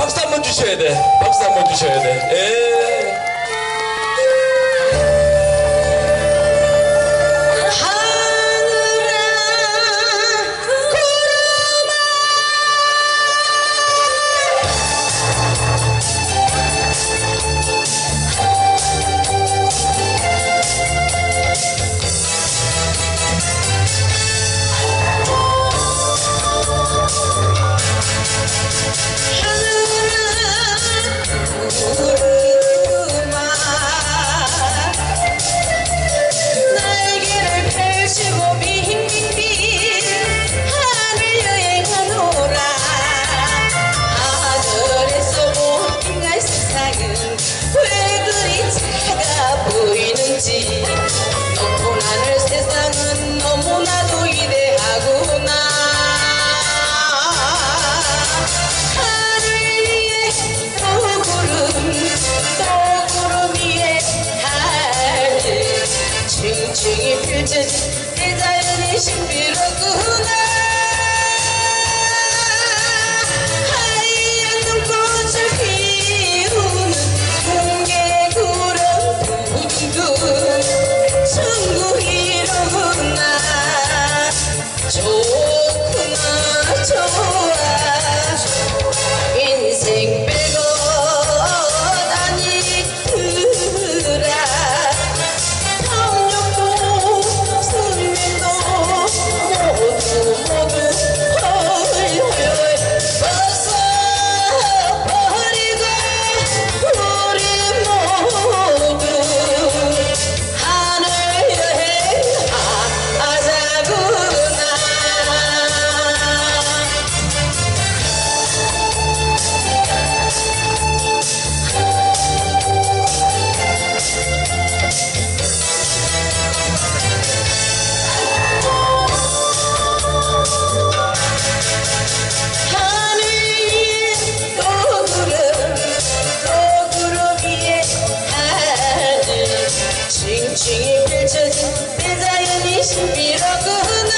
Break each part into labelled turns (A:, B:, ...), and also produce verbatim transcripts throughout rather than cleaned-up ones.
A: 박수 한번 주셔야 돼. 박수 한번 주셔야 돼. 예.
B: 높고 하늘 세상은 너무나도 위대하구나. 하늘 위에 또 구름 또 구름 위에 하늘 층층이 펼쳐진 대자연의 신비롭구나. 하얀 눈꽃을 피우는 공개 구름 둥둥 천국이로구나. 좋구나 좋아. 인생 빼고 다니더라. 탐욕도 승민도 모두 모두 헐헐 벗어버리고 우리 모두 층층이 펼쳐진 대자연이 신비롭구나.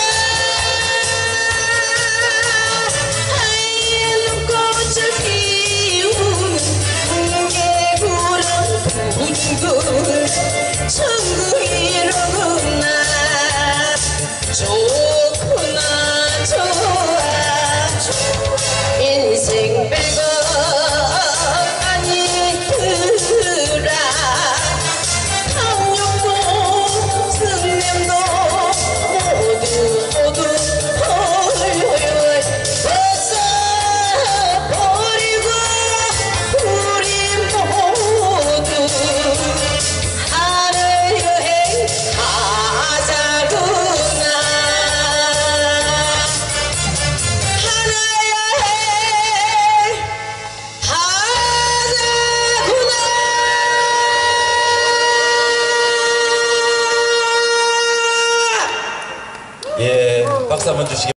B: 하얀 눈꽃을 피우는 공개 구름 둥둥 천국이로구나. 좋구나 좋아. 인생 빼고 아니더라.
A: 예, 박수 한번 주시기